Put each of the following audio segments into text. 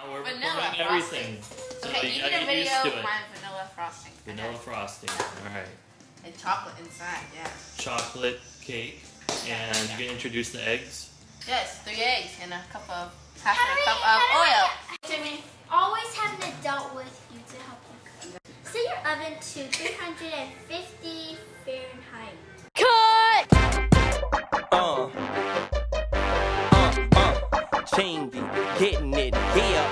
we're vanilla recording everything. So okay, you you gotta need a get used video to of it. my vanilla frosting. Vanilla frosting. Alright. And chocolate inside, yes. Chocolate cake. And you can introduce the eggs. Yes, 3 eggs and half a cup of oil. Jimmy, always have an adult with you to help you cook. Set your oven to 350 Fahrenheit. Cut! Chingy, getting it here,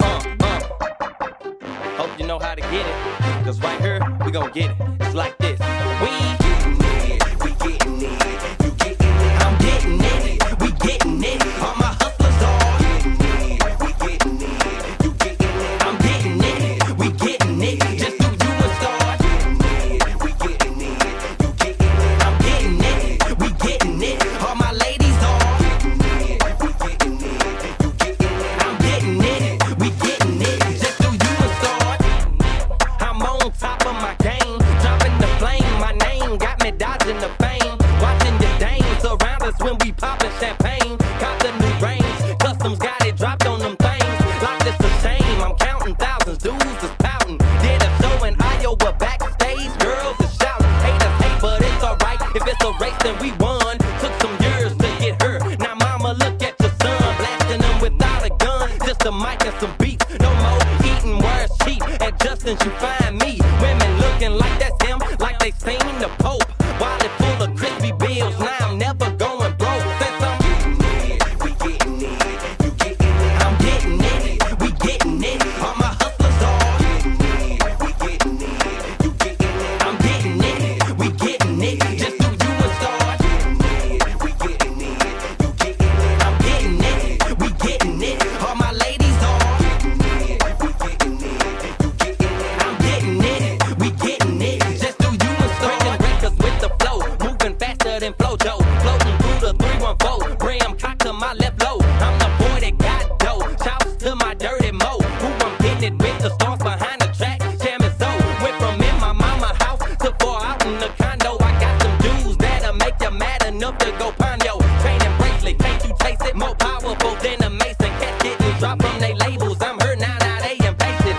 Hope you know how to get it, cause right here, we gon' get it. It's like this. We getting it, we getting it, you getting it, I'm getting it, we getting it, all my hustlers are getting it, we getting it, you getting it, I'm getting it, we getting it, just do you a start. Getting it, we getting it, you getting it, I'm getting it, we getting it, all my ladies are getting it, we getting it, you getting it, I'm getting it, we getting it, just do you a start. I'm on top of my game, dropping the flame, my name got me dodging the fame, watching the dames surround us when we popping champagne, caught the new range, customs got it dropped on them things, like it's a shame, I'm counting thousands, dudes is pouting, did a show in Iowa backstage, girls is shouting, haters hate but it's alright, if it's a race then we won, took some years to get her, now mama look at your son, blasting them without a gun, just a mic and some beats, no more eating where it's cheap, adjusting you find me, women looking like that's him, like they seen the Pope, wallet full of crispy bills, now I'm never going broke, since I'm getting it, we getting it, you getting it, I'm getting it, we getting it, all my hustlers are getting it, we getting it, you getting it, I'm getting it, we getting it, just do you a start, getting it, we getting it, you getting it, I'm getting it, we getting it, all my ladies are getting it, we getting it, you getting it, I'm getting it, we getting it, just do you a start, breaking records with the flow, moving faster than Flojo, floating through the 314, Graham cock to my left low, I'm the boy that got dough, shouts to my dirty mo, who I'm getting it with the stars behind the track, jamming so, went from in my mama house to far out in the condo, I got some dudes that'll make you mad enough to go pound yo, chain and bracelet, can't you taste it, more powerful than a mason, catch it and drop from they labels, I'm her now they impatient,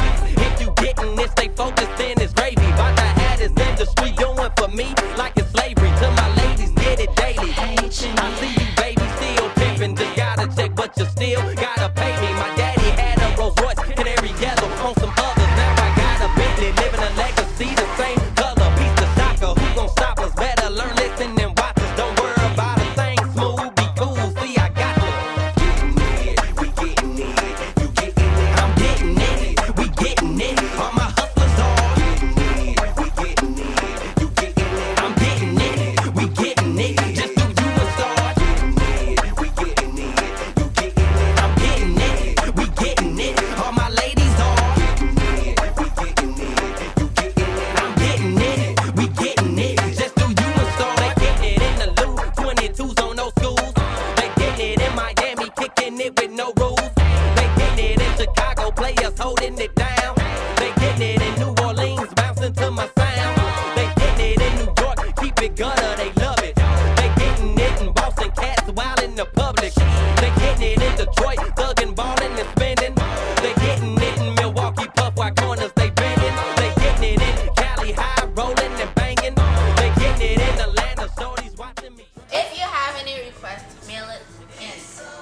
if you getting this, stay focused then it's gravy, about to have this industry doing for me, like it's slavery, to my ladies get it daily, I see you baby still pimping, just gotta check but you still gotta pay me, my daddy had a Rolls Royce, canary yellow, on some others, now I got a Bentley, living a legacy, the same color, piece of soccer, who gon' stop us, better learn, listen and watch us, don't worry about a thing, smooth, be cool, see I got you, getting it, we getting it, you getting it, I'm getting it, we getting it, all my hustlers are getting it, we getting it, you getting it, I'm getting it, we getting it, just do you a start, getting it, we getting it, you getting it, I'm getting it, we getting it, all my ladies are getting it, we getting it, you getting it, I'm getting it, we getting it, just do you a start, they getting it in the Louvre, 22s on no schools, they getting it in Miami, kicking it with no rules, they getting it in Chicago, players holding it down, they getting it in New Orleans, bouncing to my sound, they getting it in New York, keep it gutter, they love it, they getting it in Boston, cats wild in the public, they getting it in Detroit, thugging, balling and spending, they getting it in Milwaukee, puff white corners, they bending, they getting it in Cali, high rolling and banging, they getting it in Atlanta, shorties watching me. If you have any requests, mail it in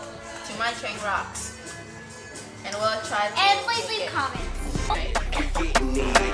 to MyTrang Rocks. And we'll try to And please make leave it. comments. Right. Getting it.